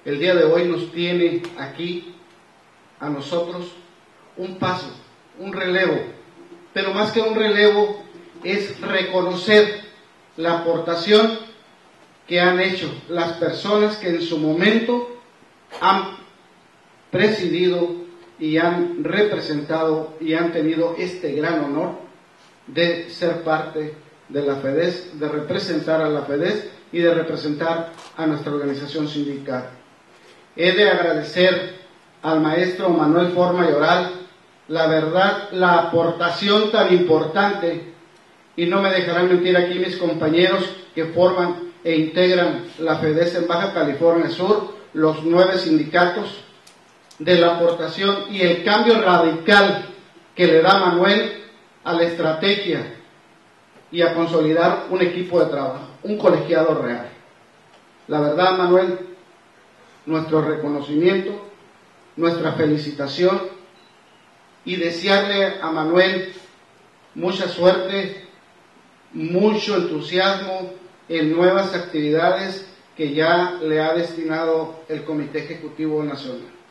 el día de hoy nos tiene aquí a nosotros un paso, un relevo, pero más que un relevo es reconocer la aportación que han hecho las personas que en su momento han presidido y han representado y han tenido este gran honor de ser parte de la FEDES, de representar a la FEDES y de representar a nuestra organización sindical. He de agradecer al maestro Manuel Fort Mayoral, la verdad, la aportación tan importante, y no me dejarán mentir aquí mis compañeros que forman e integran la FEDES en Baja California Sur, los 9 sindicatos, de la aportación y el cambio radical que le da Manuel a la estrategia y a consolidar un equipo de trabajo, un colegiado real. La verdad, Manuel, nuestro reconocimiento, nuestra felicitación y desearle a Manuel mucha suerte, mucho entusiasmo en nuevas actividades que ya le ha destinado el Comité Ejecutivo Nacional.